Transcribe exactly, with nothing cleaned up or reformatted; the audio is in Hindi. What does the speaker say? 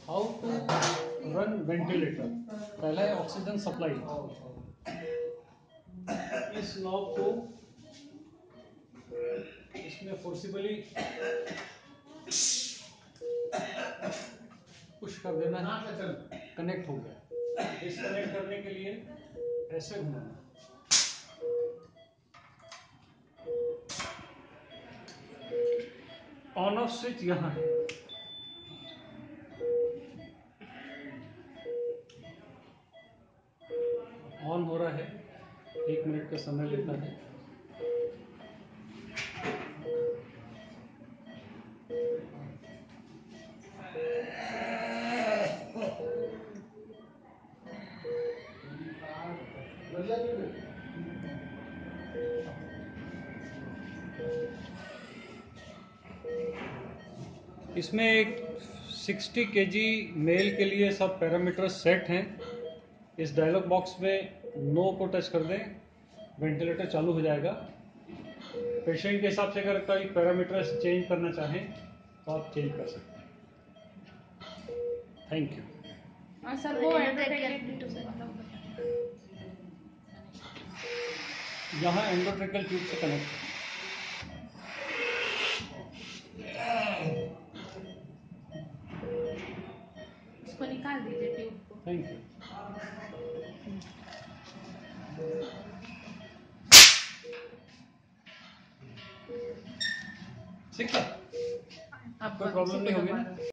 How to run ventilator. पहला है ऑक्सीजन सप्लाई। इस नॉब को इसमें फोर्सिबली पुश कर देना है, कनेक्ट हो गया। डिस्कनेक्ट करने के लिए ऐसे घुमाना। ऑन ऑफ स्विच यहाँ है। ऑन हो रहा है, एक मिनट का समय लेता है। इसमें एक साठ केजी मेल के लिए सब पैरामीटर सेट हैं। इस डायलॉग बॉक्स में नो को टच कर दें, वेंटिलेटर चालू हो जाएगा। पेशेंट के हिसाब से अगर कोई पैरामीटर्स चेंज करना चाहें तो आप चेंज कर सकते हैं। Thank you. सर वो यहाँ एंडोट्रेकल ट्यूब से कनेक्ट है। इसको निकाल दीजिए ट्यूब को। Thank you. ठीक है, अब कोई प्रॉब्लम नहीं होगी ना?